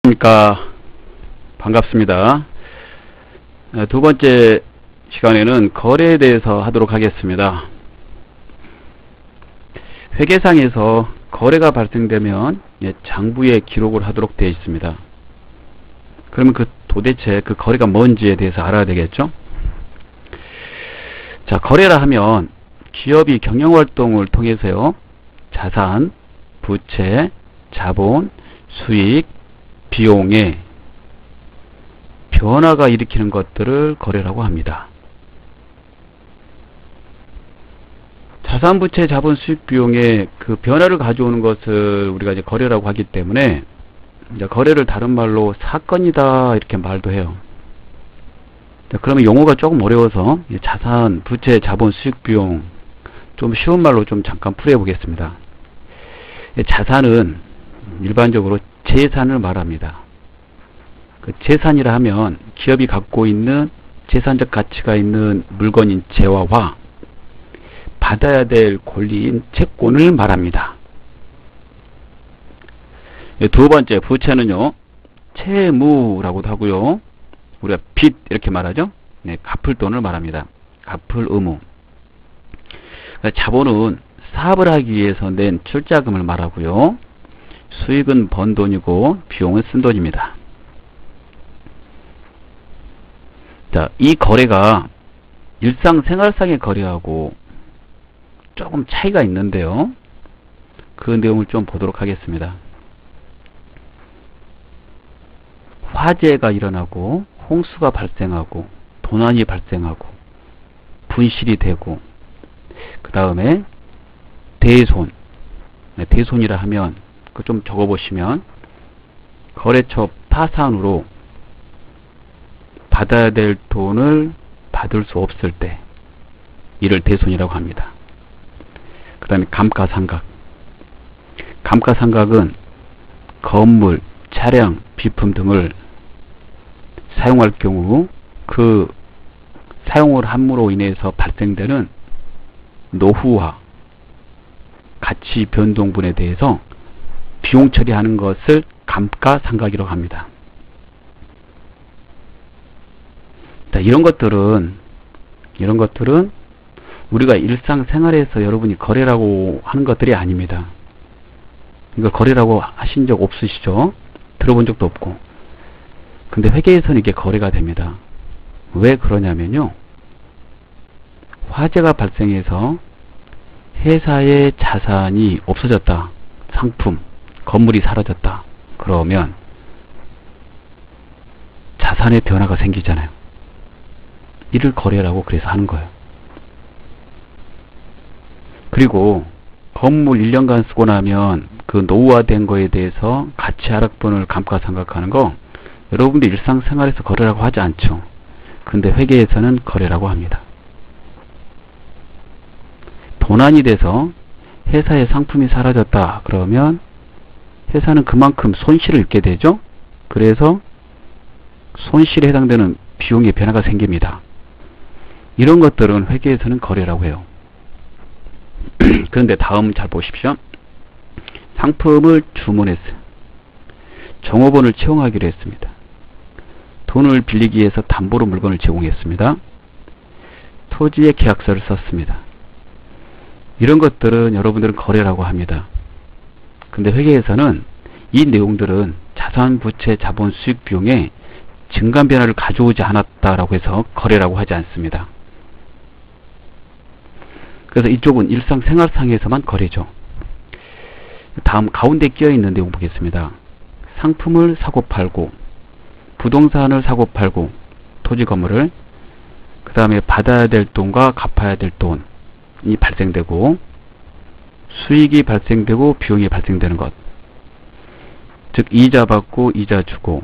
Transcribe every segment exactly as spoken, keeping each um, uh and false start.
안녕하십니까. 반갑습니다. 두 번째 시간에는 거래에 대해서 하도록 하겠습니다. 회계상에서 거래가 발생되면 장부에 기록을 하도록 되어 있습니다. 그러면 그 도대체 그 거래가 뭔지에 대해서 알아야 되겠죠? 자, 거래라 하면 기업이 경영활동을 통해서요, 자산, 부채, 자본, 수익, 비용에 변화가 일으키는 것들을 거래라고 합니다. 자산, 부채, 자본, 수익, 비용에 그 변화를 가져오는 것을 우리가 이제 거래라고 하기 때문에, 이제 거래를 다른 말로 사건이다 이렇게 말도 해요. 그러면 용어가 조금 어려워서 자산, 부채, 자본, 수익, 비용 좀 쉬운 말로 좀 잠깐 풀어 보겠습니다. 자산은 일반적으로 재산을 말합니다. 그 재산이라 하면 기업이 갖고 있는 재산적 가치가 있는 물건인 재화와 받아야 될 권리인 채권을 말합니다. 두 번째 부채는요, 채무라고도 하고요, 우리가 빚 이렇게 말하죠. 네, 갚을 돈을 말합니다. 갚을 의무. 자본은 사업을 하기 위해서 낸 출자금을 말하고요, 수익은 번 돈이고 비용은 쓴 돈입니다. 자, 이 거래가 일상생활상의 거래하고 조금 차이가 있는데요, 그 내용을 좀 보도록 하겠습니다. 화재가 일어나고 홍수가 발생하고 도난이 발생하고 분실이 되고, 그 다음에 대손, 대손이라 하면 그 좀 적어보시면 거래처 파산으로 받아야 될 돈을 받을 수 없을 때 이를 대손이라고 합니다. 그 다음에 감가상각. 감가상각은 건물, 차량, 비품 등을 사용할 경우 그 사용을 함으로 인해서 발생되는 노후와 가치 변동분에 대해서 비용 처리하는 것을 감가상각이라고 합니다. 자, 이런 것들은 이런 것들은 우리가 일상생활에서 여러분이 거래라고 하는 것들이 아닙니다. 이걸 거래라고 하신 적 없으시죠? 들어본 적도 없고. 근데 회계에서는 이게 거래가 됩니다. 왜 그러냐면요, 화재가 발생해서 회사의 자산이 없어졌다, 상품, 건물이 사라졌다, 그러면 자산의 변화가 생기잖아요. 이를 거래라고 그래서 하는 거예요. 그리고 건물 일 년간 쓰고 나면 그 노후화된 거에 대해서 가치 하락분을 감가상각하는 거 여러분들 일상생활에서 거래라고 하지 않죠. 근데 회계에서는 거래라고 합니다. 도난이 돼서 회사의 상품이 사라졌다 그러면 회사는 그만큼 손실을 입게 되죠. 그래서 손실에 해당되는 비용의 변화가 생깁니다. 이런 것들은 회계에서는 거래라고 해요. 그런데 다음 잘 보십시오. 상품을 주문했어요. 종업원을 채용하기로 했습니다. 돈을 빌리기 위해서 담보로 물건을 제공했습니다. 토지의 계약서를 썼습니다. 이런 것들은 여러분들은 거래라고 합니다. 근데 회계에서는 이 내용들은 자산, 부채, 자본, 수익, 비용에 증감 변화를 가져오지 않았다라고 해서 거래라고 하지 않습니다. 그래서 이쪽은 일상생활상에서만 거래죠. 다음 가운데 끼어있는 내용 보겠습니다. 상품을 사고 팔고, 부동산을 사고 팔고, 토지 건물을, 그 다음에 받아야 될 돈과 갚아야 될 돈이 발생되고, 수익이 발생되고 비용이 발생되는 것, 즉 이자 받고 이자 주고,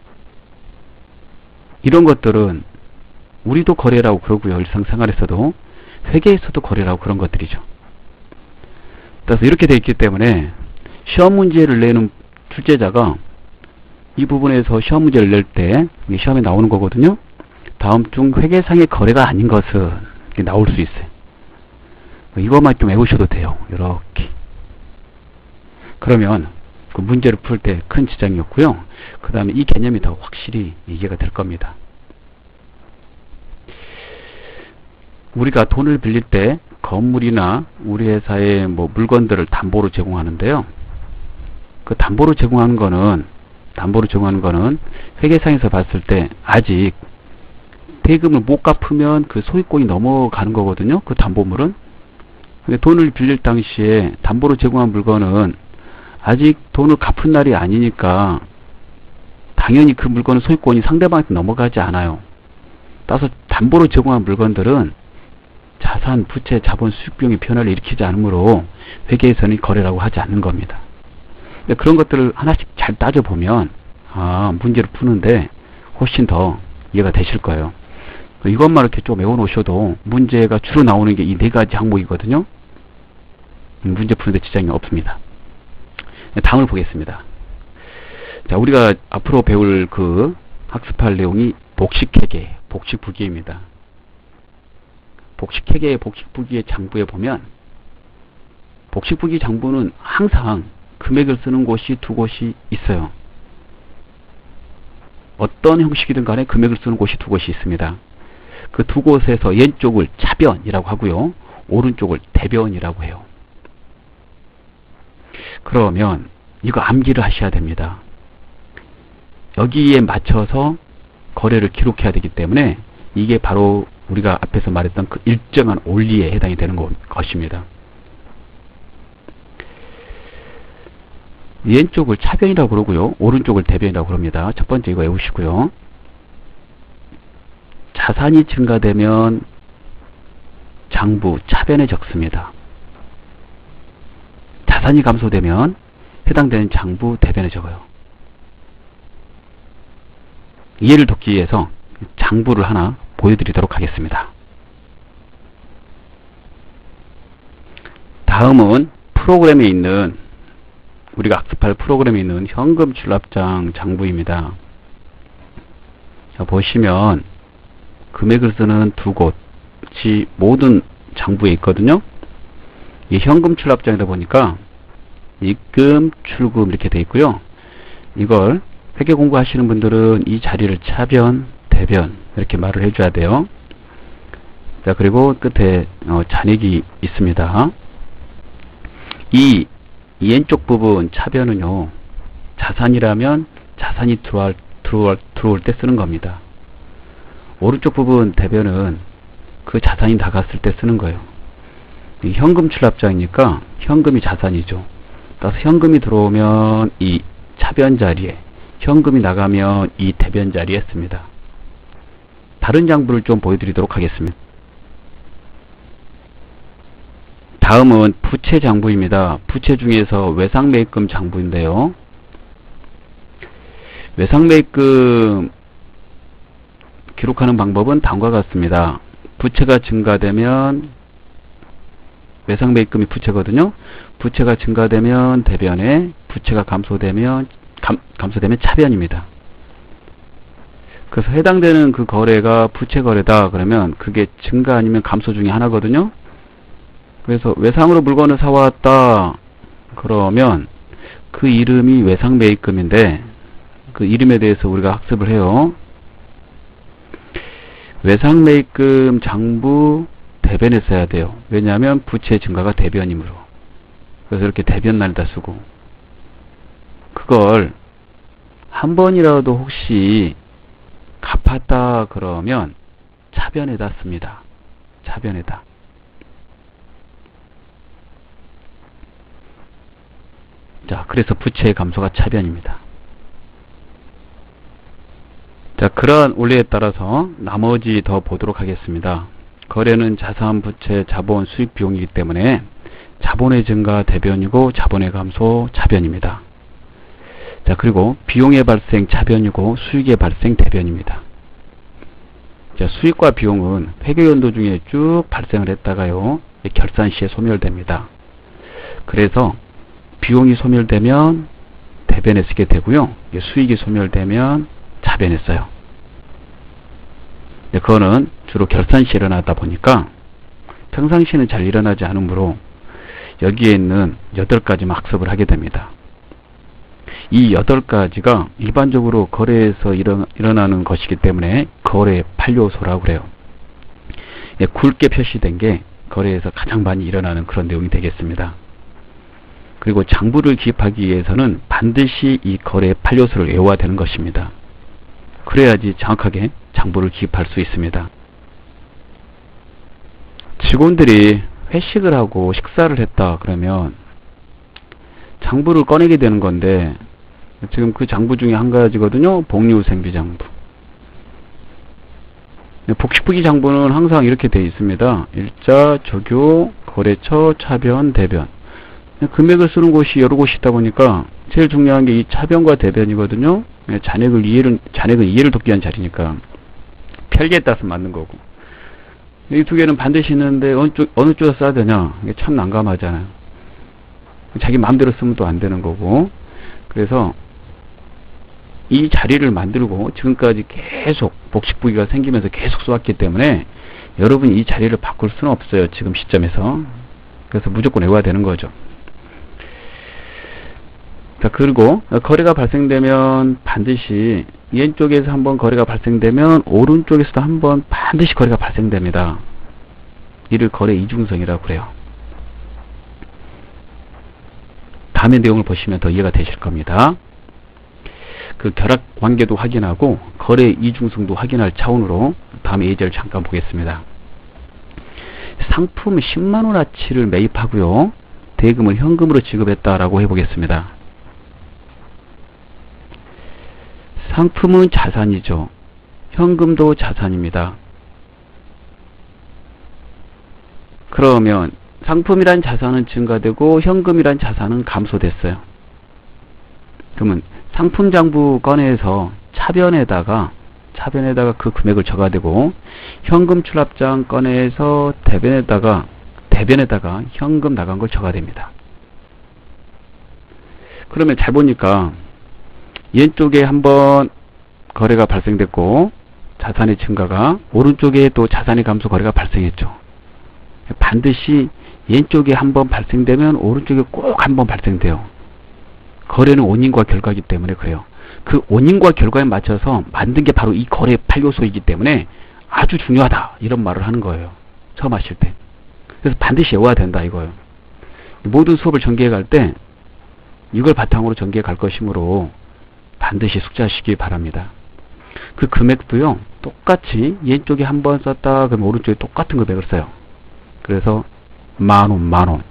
이런 것들은 우리도 거래라고 그러고요, 일상생활에서도. 회계에서도 거래라고 그런 것들이죠. 그래서 이렇게 되어 있기 때문에 시험 문제를 내는 출제자가 이 부분에서 시험 문제를 낼 때 시험에 나오는 거거든요. 다음 중 회계상의 거래가 아닌 것은 나올 수 있어요. 이것만 좀 외우셔도 돼요. 이렇게. 그러면 그 문제를 풀 때 큰 지장이었고요. 그 다음에 이 개념이 더 확실히 이해가 될 겁니다. 우리가 돈을 빌릴 때 건물이나 우리 회사의 뭐 물건들을 담보로 제공하는데요. 그 담보로 제공하는 거는 담보로 제공하는 거는 회계상에서 봤을 때 아직 대금을 못 갚으면 그 소유권이 넘어가는 거거든요. 그 담보물은. 돈을 빌릴 당시에 담보로 제공한 물건은 아직 돈을 갚은 날이 아니니까 당연히 그 물건은 소유권이 상대방한테 넘어가지 않아요. 따라서 담보로 제공한 물건들은 자산, 부채, 자본, 수익 비용의 변화를 일으키지 않으므로 회계에서는 거래라고 하지 않는 겁니다. 그런 것들을 하나씩 잘 따져보면 아, 문제를 푸는데 훨씬 더 이해가 되실 거예요. 이것만 이렇게 좀 외워놓으셔도 문제가 주로 나오는 게 이 네 가지 항목이거든요. 문제 푸는데 지장이 없습니다. 다음을 보겠습니다. 자, 우리가 앞으로 배울 그 학습할 내용이 복식회계, 복식부기입니다. 복식회계의 복식부기의 장부에 보면 복식부기 장부는 항상 금액을 쓰는 곳이 두 곳이 있어요. 어떤 형식이든 간에 금액을 쓰는 곳이 두 곳이 있습니다. 그 두 곳에서 왼쪽을 차변이라고 하고요. 오른쪽을 대변이라고 해요. 그러면 이거 암기를 하셔야 됩니다. 여기에 맞춰서 거래를 기록해야 되기 때문에 이게 바로 우리가 앞에서 말했던 그 일정한 원리에 해당이 되는 것입니다. 왼쪽을 차변이라고 그러고요. 오른쪽을 대변이라고 그럽니다. 첫 번째 이거 외우시고요. 자산이 증가되면 장부 차변에 적습니다. 자산이 감소되면 해당되는 장부 대변에 적어요. 이해를 돕기 위해서 장부를 하나 보여드리도록 하겠습니다. 다음은 프로그램에 있는 우리가 학습할 프로그램에 있는 현금 출납장 장부입니다. 자, 보시면 금액을 쓰는 두 곳이 모든 장부에 있거든요. 이 현금 출납장이다 보니까 입금, 출금 이렇게 돼 있고요. 이걸 회계 공부하시는 분들은 이 자리를 차변, 대변 이렇게 말을 해줘야 돼요. 자, 그리고 끝에 어, 잔액이 있습니다. 이, 이 왼쪽 부분 차변은요, 자산이라면 자산이 들어올, 들어올, 들어올 때 쓰는 겁니다. 오른쪽 부분 대변은 그 자산이 나갔을 때 쓰는 거예요. 이 현금 출납장이니까 현금이 자산이죠. 따라서 현금이 들어오면 이 차변 자리에, 현금이 나가면 이 대변 자리에 씁니다. 다른 장부를 좀 보여드리도록 하겠습니다. 다음은 부채 장부입니다. 부채 중에서 외상매입금 장부인데요. 외상매입금 기록하는 방법은 다음과 같습니다. 부채가 증가되면 외상매입금이 부채거든요. 부채가 증가되면 대변에, 부채가 감소되면 감, 감소되면 차변입니다. 그래서 해당되는 그 거래가 부채 거래다 그러면 그게 증가 아니면 감소 중에 하나거든요. 그래서 외상으로 물건을 사왔다 그러면 그 이름이 외상매입금인데 그 이름에 대해서 우리가 학습을 해요. 외상매입금 장부 대변에 써야 돼요. 왜냐하면 부채 증가가 대변이므로. 그래서 이렇게 대변날다 쓰고, 그걸 한 번이라도 혹시 갚았다 그러면 차변에다 씁니다. 차변에다. 자, 그래서 부채의 감소가 차변입니다. 자, 그러한 원리에 따라서 나머지 더 보도록 하겠습니다. 거래는 자산, 부채, 자본, 수익, 비용이기 때문에 자본의 증가 대변이고 자본의 감소 차변입니다. 자, 그리고 비용의 발생 차변이고 수익의 발생 대변입니다. 자, 수익과 비용은 회계연도 중에 쭉 발생을 했다가요, 결산 시에 소멸됩니다. 그래서 비용이 소멸되면 대변에 쓰게 되고요, 수익이 소멸되면 차변에 써요. 그거는 주로 결산 시에 일어나다 보니까 평상시에는 잘 일어나지 않으므로 여기에 있는 여덟 가지만 학습을 하게 됩니다. 이 여덟 가지가 일반적으로 거래에서 일어, 일어나는 것이기 때문에 거래 팔 요소라고 그래요. 예, 굵게 표시된 게 거래에서 가장 많이 일어나는 그런 내용이 되겠습니다. 그리고 장부를 기입하기 위해서는 반드시 이 거래 팔 요소를 외워야 되는 것입니다. 그래야지 정확하게 장부를 기입할 수 있습니다. 직원들이 회식을 하고 식사를 했다 그러면 장부를 꺼내게 되는 건데, 지금 그 장부 중에 한 가지거든요. 복리후생비 장부. 복식부기 장부는 항상 이렇게 되어 있습니다. 일자, 조교, 거래처, 차변, 대변. 금액을 쓰는 곳이 여러 곳이 있다 보니까 제일 중요한 게 이 차변과 대변이거든요. 잔액을 이해를, 잔액은 이해를 돕기 위한 자리니까 별개에 따라서 맞는 거고. 이 두 개는 반드시 있는데 어느 쪽, 어느 쪽에서 써야 되냐. 이게 참 난감하잖아요. 자기 마음대로 쓰면 또 안 되는 거고. 그래서 이 자리를 만들고 지금까지 계속 복식부기가 생기면서 계속 써왔기 때문에 여러분이 이 자리를 바꿀 수는 없어요. 지금 시점에서. 그래서 무조건 외워야 되는 거죠. 자, 그리고 거래가 발생되면 반드시 왼쪽에서 한번 거래가 발생되면 오른쪽에서도 한번 반드시 거래가 발생됩니다. 이를 거래 이중성이라고 그래요. 다음의 내용을 보시면 더 이해가 되실 겁니다. 그 결합 관계도 확인하고 거래 이중성도 확인할 차원으로 다음에 예제를 잠깐 보겠습니다. 상품 십만 원어치를 매입하고요. 대금을 현금으로 지급했다라고 해보겠습니다. 상품은 자산이죠. 현금도 자산입니다. 그러면 상품이란 자산은 증가되고 현금이란 자산은 감소됐어요. 그러면 상품 장부 꺼내서 차변에다가 차변에다가 그 금액을 적어야 되고, 현금 출납장 꺼내서 대변에다가 대변에다가 현금 나간 걸 적어야 됩니다. 그러면 잘 보니까 왼쪽에 한번 거래가 발생됐고 자산의 증가가, 오른쪽에 또 자산의 감소 거래가 발생했죠. 반드시 왼쪽에 한번 발생되면 오른쪽에 꼭 한번 발생돼요. 거래는 원인과 결과이기 때문에 그래요. 그 원인과 결과에 맞춰서 만든 게 바로 이 거래 팔 요소이기 때문에 아주 중요하다, 이런 말을 하는 거예요. 처음 하실 때. 그래서 반드시 외워야 된다 이거예요. 모든 수업을 전개해 갈 때 이걸 바탕으로 전개해 갈 것이므로 반드시 숙지하시기 바랍니다. 그 금액도요, 똑같이 왼쪽에 한번 썼다 그러면 오른쪽에 똑같은 금액을 써요. 그래서 만원, 만원.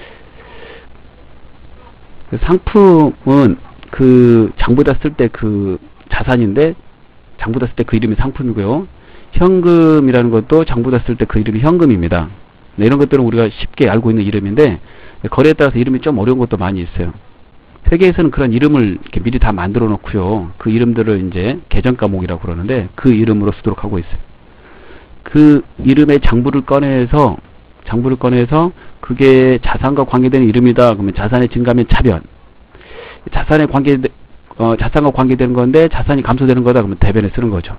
상품은 그 장부다 쓸 때 그 자산인데, 장부다 쓸 때 그 이름이 상품이고요. 현금이라는 것도 장부다 쓸 때 그 이름이 현금입니다. 네, 이런 것들은 우리가 쉽게 알고 있는 이름인데, 거래에 따라서 이름이 좀 어려운 것도 많이 있어요. 회계에서는 그런 이름을 이렇게 미리 다 만들어 놓고요. 그 이름들을 이제 계정 과목이라고 그러는데 그 이름으로 쓰도록 하고 있어요. 그 이름의 장부를 꺼내서 장부를 꺼내서 그게 자산과 관계되는 이름이다. 그러면 자산의 증가면 차변. 자산에 관계 어, 자산과 관계되는 건데 자산이 감소되는 거다. 그러면 대변에 쓰는 거죠.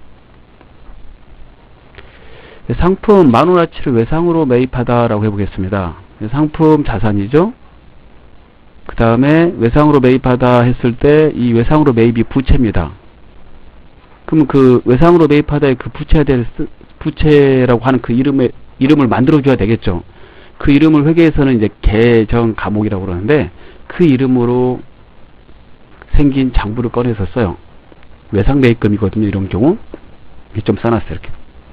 상품 만 원어치를 외상으로 매입하다라고 해보겠습니다. 상품 자산이죠. 그 다음에 외상으로 매입하다 했을 때 이 외상으로 매입이 부채입니다. 그러면 그 외상으로 매입하다의 그 부채에 대해 부채라고 하는 그 이름의 이름을 만들어줘야 되겠죠. 그 이름을 회계에서는 이제 계정 과목이라고 그러는데 그 이름으로 생긴 장부를 꺼내서 써요. 외상 매입금이거든요. 이런 경우 이렇게 좀 써놨어요. 이렇게.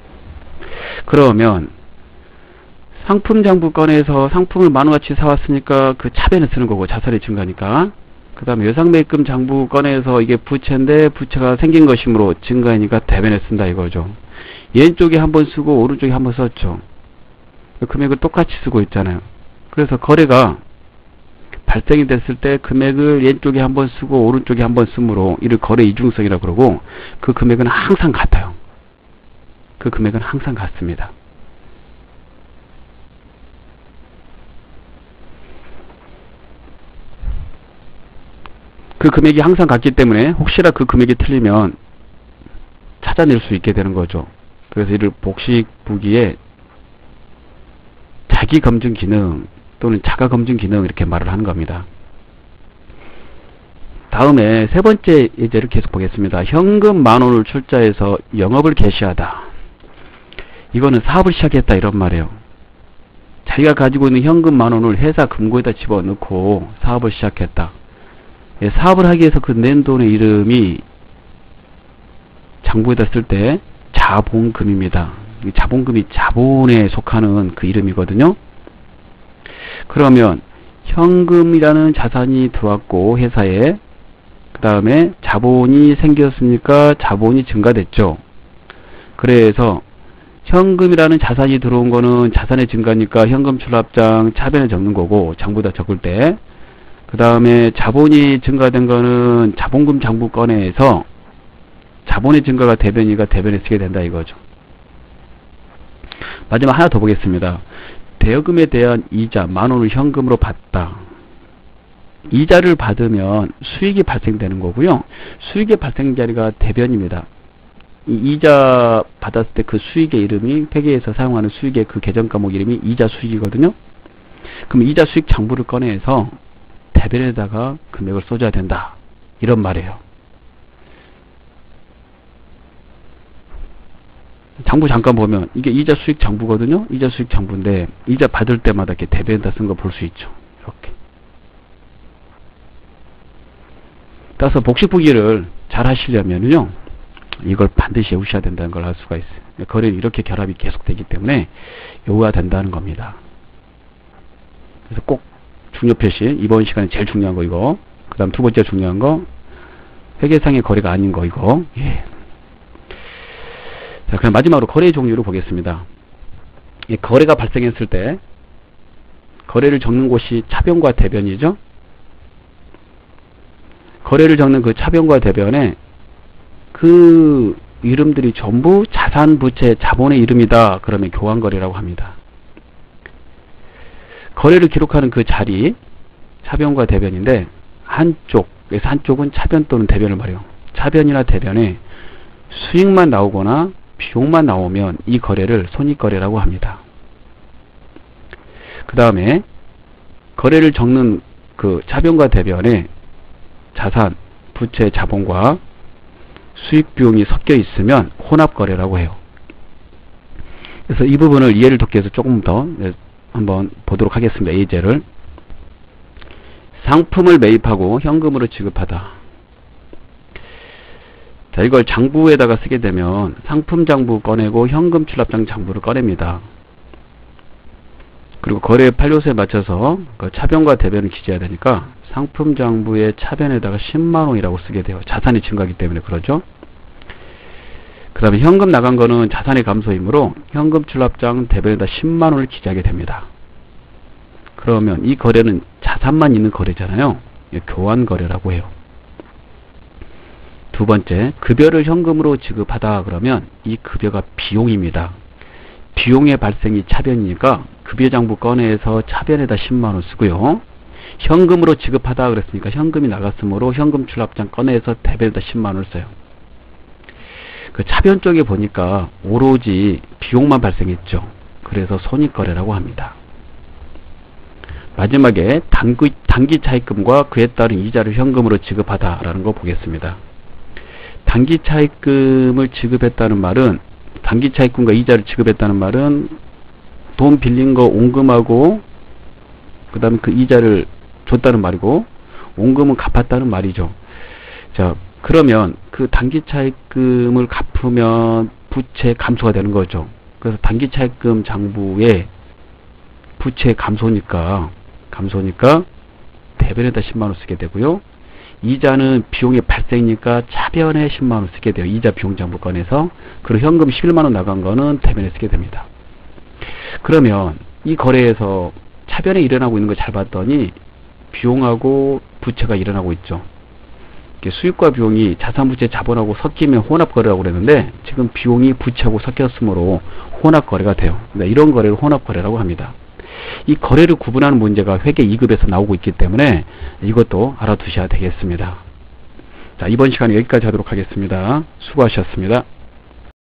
그러면 상품 장부 꺼내서 상품을 만원어치 사왔으니까 그 차변에 쓰는 거고, 자산이 증가니까. 그 다음에 외상 매입금 장부 꺼내서 이게 부채인데 부채가 생긴 것이므로 증가이니까 대변에 쓴다 이거죠. 왼쪽에 한번 쓰고 오른쪽에 한번 썼죠. 금액을 똑같이 쓰고 있잖아요. 그래서 거래가 발생이 됐을 때 금액을 왼쪽에 한번 쓰고 오른쪽에 한번 쓰므로 이를 거래 이중성이라고 그러고, 그 금액은 항상 같아요. 그 금액은 항상 같습니다. 그 금액이 항상 같기 때문에 혹시나 그 금액이 틀리면 찾아낼 수 있게 되는 거죠. 그래서 이를 복식부기의 자기 검증 기능 또는 자가 검증 기능 이렇게 말을 하는 겁니다. 다음에 세 번째 예제를 계속 보겠습니다. 현금 만 원을 출자해서 영업을 개시하다. 이거는 사업을 시작했다 이런 말이에요. 자기가 가지고 있는 현금 만 원을 회사 금고에다 집어넣고 사업을 시작했다. 예, 사업을 하기 위해서 그 낸 돈의 이름이 장부에다 쓸 때 자본금입니다. 자본금이 자본에 속하는 그 이름이거든요. 그러면 현금이라는 자산이 들어왔고 회사에, 그 다음에 자본이 생겼으니까 자본이 증가됐죠. 그래서 현금이라는 자산이 들어온 거는 자산의 증가니까 현금 출납장 차변에 적는 거고, 장부에다 적을 때. 그 다음에 자본이 증가된 거는 자본금 장부 꺼내서 자본의 증가가 대변이가 대변에 쓰게 된다 이거죠. 마지막 하나 더 보겠습니다. 대여금에 대한 이자 만 원을 현금으로 받다. 이자를 받으면 수익이 발생되는 거고요. 수익의 발생 자리가 대변입니다. 이 이자 받았을 때 그 수익의 이름이, 회계에서 사용하는 수익의 그 계정 과목 이름이 이자 수익이거든요. 그럼 이자 수익 장부를 꺼내서 대변에다가 금액을 써줘야 된다 이런 말이에요. 장부 잠깐 보면 이게 이자 수익 장부거든요. 이자 수익 장부인데 이자 받을 때마다 이렇게 대변에다 쓴 거 볼 수 있죠. 이렇게. 따라서 복식부기를 잘 하시려면요, 이걸 반드시 외우셔야 된다는 걸 알 수가 있어요. 거래는 이렇게 결합이 계속되기 때문에 외워야 된다는 겁니다. 그래서 꼭 중요 표시, 이번 시간에 제일 중요한 거 이거, 그 다음 두 번째 중요한 거, 회계상의 거래가 아닌 거 이거. 예. 자, 그럼 마지막으로 거래 종류를 보겠습니다. 이 거래가 발생했을 때 거래를 적는 곳이 차변과 대변이죠. 거래를 적는 그 차변과 대변에 그 이름들이 전부 자산, 부채, 자본의 이름이다. 그러면 교환거래라고 합니다. 거래를 기록하는 그 자리, 차변과 대변인데, 한쪽에서 한쪽은 차변 또는 대변을 말해요. 차변이나 대변에 수익만 나오거나 비용만 나오면 이 거래를 손익거래라고 합니다. 그 다음에 거래를 적는 그 차변과 대변에 자산, 부채, 자본과 수익 비용이 섞여 있으면 혼합거래라고 해요. 그래서 이 부분을 이해를 돕기 위해서 조금 더 한번 보도록 하겠습니다. 예제를. 상품을 매입하고 현금으로 지급하다. 자, 이걸 장부에다가 쓰게 되면 상품 장부 꺼내고 현금 출납장 장부를 꺼냅니다. 그리고 거래 판료소에 맞춰서 그 차변과 대변을 기재해야 되니까 상품 장부의 차변에다가 십만 원이라고 쓰게 돼요. 자산이 증가하기 때문에 그러죠. 그 다음에 현금 나간 거는 자산의 감소이므로 현금 출납장 대변에다 십만 원을 기재하게 됩니다. 그러면 이 거래는 자산만 있는 거래잖아요. 교환 거래라고 해요. 두 번째, 급여를 현금으로 지급하다 그러면 이 급여가 비용입니다. 비용의 발생이 차변이니까 급여 장부 꺼내서 차변에다 십만 원 쓰고요. 현금으로 지급하다 그랬으니까 현금이 나갔으므로 현금 출납장 꺼내서 대변에다 십만 원을 써요. 그 차변 쪽에 보니까 오로지 비용만 발생했죠. 그래서 손익거래라고 합니다. 마지막에 단기, 단기 차입금과 그에 따른 이자를 현금으로 지급하다라는 거 보겠습니다. 단기 차입금을 지급했다는 말은, 단기 차입금과 이자를 지급했다는 말은 돈 빌린 거 온금하고 그 다음에 그 이자를 줬다는 말이고, 온금은 갚았다는 말이죠. 자, 그러면 그 단기 차입금을 갚으면 부채 감소가 되는 거죠. 그래서 단기 차입금 장부에 부채 감소니까 감소니까 대변에다 십만 원 쓰게 되고요. 이자는 비용의 발생이니까 차변에 십만 원 쓰게 돼요. 이자 비용 장부 꺼내서. 그리고 현금 십일만 원 나간 거는 대변에 쓰게 됩니다. 그러면 이 거래에서 차변에 일어나고 있는 걸 잘 봤더니 비용하고 부채가 일어나고 있죠. 수익과 비용이 자산, 부채, 자본하고 섞이면 혼합거래라고 그랬는데 지금 비용이 부채하고 섞였으므로 혼합거래가 돼요. 이런 거래를 혼합거래라고 합니다. 이 거래를 구분하는 문제가 회계 이 급에서 나오고 있기 때문에 이것도 알아두셔야 되겠습니다. 자, 이번 시간에 여기까지 하도록 하겠습니다. 수고하셨습니다.